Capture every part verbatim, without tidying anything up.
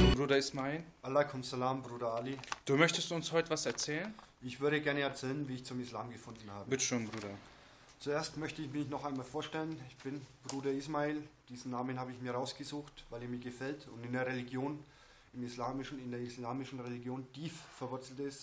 Bruder Ismail. Alaikum Salam, Bruder Ali. Du möchtest uns heute was erzählen? Ich würde gerne erzählen, wie ich zum Islam gefunden habe. Bitte schon, Bruder. Zuerst möchte ich mich noch einmal vorstellen. Ich bin Bruder Ismail. Diesen Namen habe ich mir rausgesucht, weil er mir gefällt und in der Religion, im islamischen, in der islamischen Religion tief verwurzelt ist.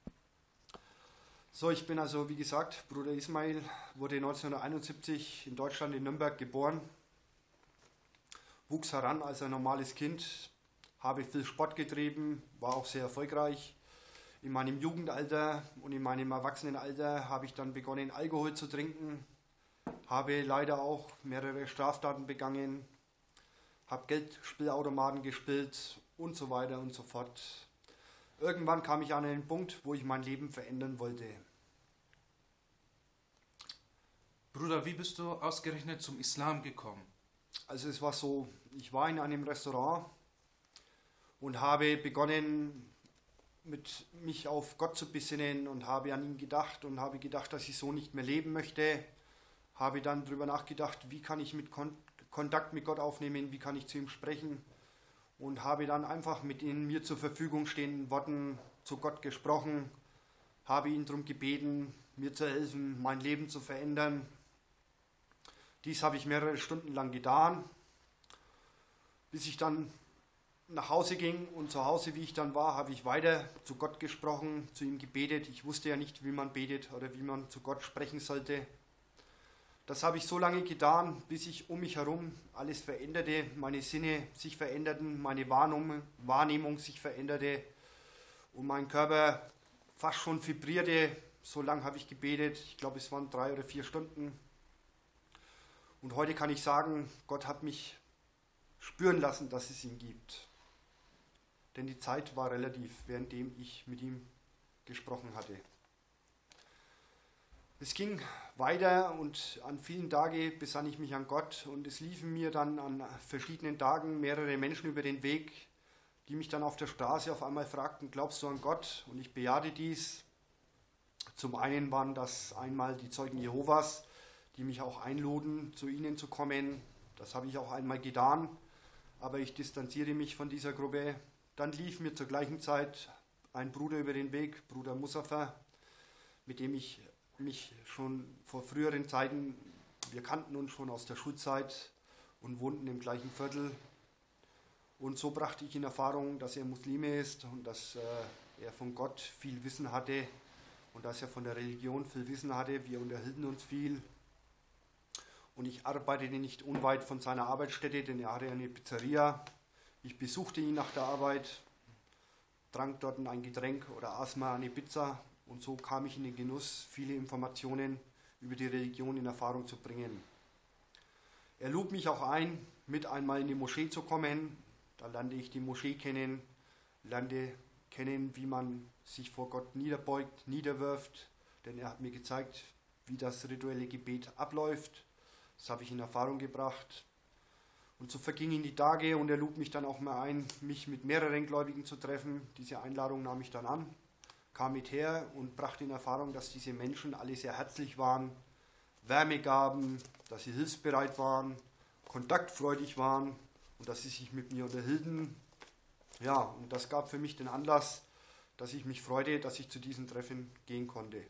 So, ich bin also, wie gesagt, Bruder Ismail, wurde neunzehnhunderteinundsiebzig in Deutschland in Nürnberg geboren, wuchs heran als ein normales Kind, habe viel Sport getrieben, war auch sehr erfolgreich. In meinem Jugendalter und in meinem Erwachsenenalter habe ich dann begonnen, Alkohol zu trinken, habe leider auch mehrere Straftaten begangen, habe Geldspielautomaten gespielt und so weiter und so fort. Irgendwann kam ich an einen Punkt, wo ich mein Leben verändern wollte. Bruder, wie bist du ausgerechnet zum Islam gekommen? Also es war so, ich war in einem Restaurant und habe begonnen, mit mich auf Gott zu besinnen und habe an ihn gedacht und habe gedacht, dass ich so nicht mehr leben möchte. Habe dann darüber nachgedacht, wie kann ich mit Kon- Kontakt mit Gott aufnehmen, wie kann ich zu ihm sprechen und habe dann einfach mit den mir zur Verfügung stehenden Worten zu Gott gesprochen, habe ihn darum gebeten, mir zu helfen, mein Leben zu verändern. Dies habe ich mehrere Stunden lang getan, bis ich dann nach Hause ging und zu Hause, wie ich dann war, habe ich weiter zu Gott gesprochen, zu ihm gebetet. Ich wusste ja nicht, wie man betet oder wie man zu Gott sprechen sollte. Das habe ich so lange getan, bis sich um mich herum alles veränderte, meine Sinne sich veränderten, meine Wahrnehmung, Wahrnehmung sich veränderte und mein Körper fast schon vibrierte. So lange habe ich gebetet, ich glaube es waren drei oder vier Stunden. Und heute kann ich sagen, Gott hat mich spüren lassen, dass es ihn gibt. Denn die Zeit war relativ, währenddem ich mit ihm gesprochen hatte. Es ging weiter und an vielen Tagen besann ich mich an Gott und es liefen mir dann an verschiedenen Tagen mehrere Menschen über den Weg, die mich dann auf der Straße auf einmal fragten, glaubst du an Gott? Und ich bejahte dies. Zum einen waren das einmal die Zeugen Jehovas, die mich auch einluden, zu ihnen zu kommen. Das habe ich auch einmal getan, aber ich distanziere mich von dieser Gruppe. Dann lief mir zur gleichen Zeit ein Bruder über den Weg, Bruder Musafa, mit dem ich mich schon vor früheren Zeiten, wir kannten uns schon aus der Schulzeit und wohnten im gleichen Viertel. Und so brachte ich in Erfahrung, dass er Muslime ist und dass äh, er von Gott viel Wissen hatte und dass er von der Religion viel Wissen hatte. Wir unterhielten uns viel. Und ich arbeitete nicht unweit von seiner Arbeitsstätte, denn er hatte eine Pizzeria. Ich besuchte ihn nach der Arbeit, trank dort ein Getränk oder aß mal eine Pizza. Und so kam ich in den Genuss, viele Informationen über die Religion in Erfahrung zu bringen. Er lud mich auch ein, mit einmal in die Moschee zu kommen. Da lernte ich die Moschee kennen, lernte kennen, wie man sich vor Gott niederbeugt, niederwirft. Denn er hat mir gezeigt, wie das rituelle Gebet abläuft. Das habe ich in Erfahrung gebracht. Und so vergingen die Tage und er lud mich dann auch mal ein, mich mit mehreren Gläubigen zu treffen. Diese Einladung nahm ich dann an, kam mit her und brachte in Erfahrung, dass diese Menschen alle sehr herzlich waren, Wärme gaben, dass sie hilfsbereit waren, kontaktfreudig waren und dass sie sich mit mir unterhielten. Ja, und das gab für mich den Anlass, dass ich mich freute, dass ich zu diesen Treffen gehen konnte.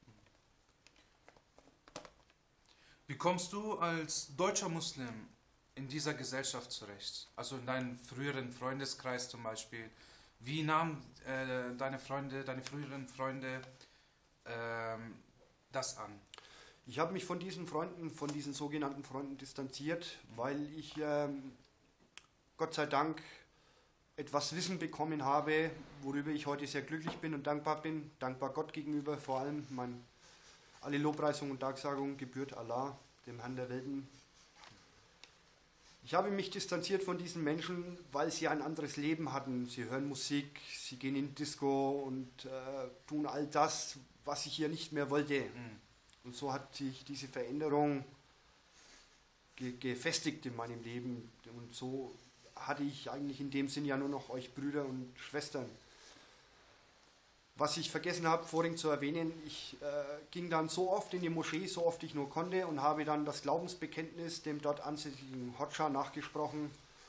Wie kommst du als deutscher Muslim in dieser Gesellschaft zurecht? Also in deinem früheren Freundeskreis zum Beispiel. Wie nahmen äh, deine Freunde, deine früheren Freunde ähm, das an? Ich habe mich von diesen Freunden, von diesen sogenannten Freunden distanziert, weil ich ähm, Gott sei Dank etwas Wissen bekommen habe, worüber ich heute sehr glücklich bin und dankbar bin. Dankbar Gott gegenüber, vor allem mein Alle Lobpreisung und Danksagung gebührt Allah, dem Herrn der Welten. Ich habe mich distanziert von diesen Menschen, weil sie ein anderes Leben hatten. Sie hören Musik, sie gehen in Disco und äh, tun all das, was ich hier nicht mehr wollte. Mhm. Und so hat sich diese Veränderung ge gefestigt in meinem Leben. Und so hatte ich eigentlich in dem Sinn ja nur noch euch Brüder und Schwestern. Was ich vergessen habe, vorhin zu erwähnen, ich äh, ging dann so oft in die Moschee, so oft ich nur konnte und habe dann das Glaubensbekenntnis dem dort ansässigen Hodscha nachgesprochen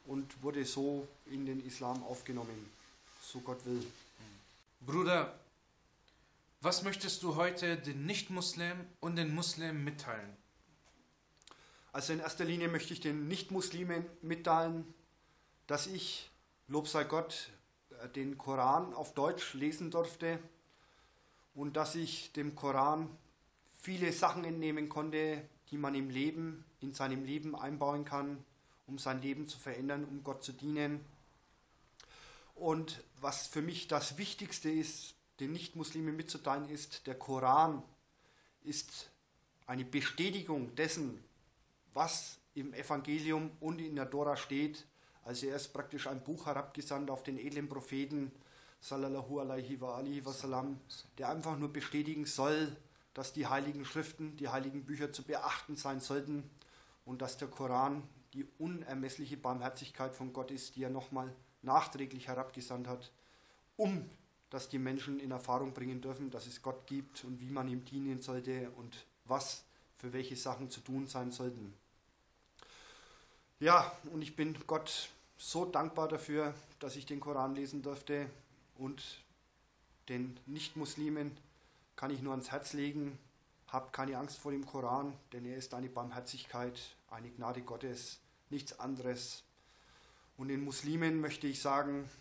und wurde so in den Islam aufgenommen, so Gott will. Bruder, was möchtest du heute den Nicht-Muslimen und den Muslimen mitteilen? Also in erster Linie möchte ich den Nicht-Muslimen mitteilen, dass ich, Lob sei Gott, den Koran auf Deutsch lesen durfte und dass ich dem Koran viele Sachen entnehmen konnte, die man im Leben, in seinem Leben einbauen kann, um sein Leben zu verändern, um Gott zu dienen. Und was für mich das Wichtigste ist, den Nichtmuslimen mitzuteilen, ist, der Koran ist eine Bestätigung dessen, was im Evangelium und in der Tora steht. Also er ist praktisch ein Buch herabgesandt auf den edlen Propheten, sallallahu alaihi wa alihi wasallam, der einfach nur bestätigen soll, dass die heiligen Schriften, die heiligen Bücher zu beachten sein sollten und dass der Koran die unermessliche Barmherzigkeit von Gott ist, die er nochmal nachträglich herabgesandt hat, um dass die Menschen in Erfahrung bringen dürfen, dass es Gott gibt und wie man ihm dienen sollte und was für welche Sachen zu tun sein sollten. Ja, und ich bin Gott so dankbar dafür, dass ich den Koran lesen durfte, und den Nicht-Muslimen kann ich nur ans Herz legen, habt keine Angst vor dem Koran, denn er ist eine Barmherzigkeit, eine Gnade Gottes, nichts anderes. Und den Muslimen möchte ich sagen,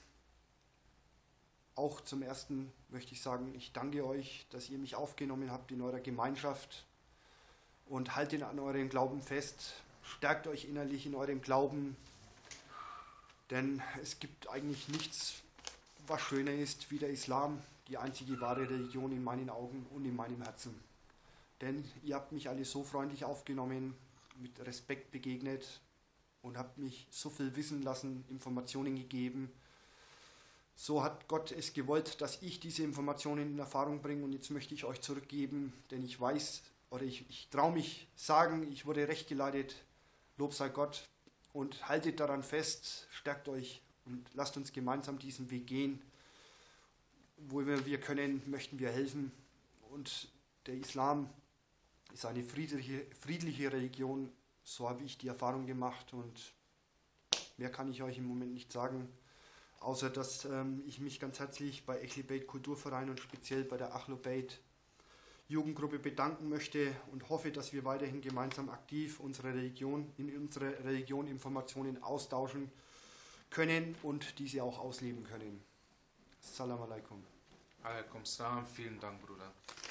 auch zum Ersten möchte ich sagen, ich danke euch, dass ihr mich aufgenommen habt in eurer Gemeinschaft, und haltet an eurem Glauben fest, stärkt euch innerlich in eurem Glauben, denn es gibt eigentlich nichts, was schöner ist wie der Islam, die einzige wahre Religion in meinen Augen und in meinem Herzen. Denn ihr habt mich alle so freundlich aufgenommen, mit Respekt begegnet und habt mich so viel wissen lassen, Informationen gegeben. So hat Gott es gewollt, dass ich diese Informationen in Erfahrung bringe, und jetzt möchte ich euch zurückgeben, denn ich weiß, oder ich, ich traue mich sagen, ich wurde recht geleitet, Lob sei Gott, und haltet daran fest, stärkt euch und lasst uns gemeinsam diesen Weg gehen. Wo wir, wir können, möchten wir helfen, und der Islam ist eine friedliche, friedliche Religion, so habe ich die Erfahrung gemacht, und mehr kann ich euch im Moment nicht sagen, außer dass ähm, ich mich ganz herzlich bei Ehli Beit Kulturverein und speziell bei der Ahlu Beit Jugendgruppe bedanken möchte und hoffe, dass wir weiterhin gemeinsam aktiv unsere Religion, in unserer Religion Informationen austauschen können und diese auch ausleben können. Assalamu alaikum. Alaikum salam, vielen Dank, Bruder.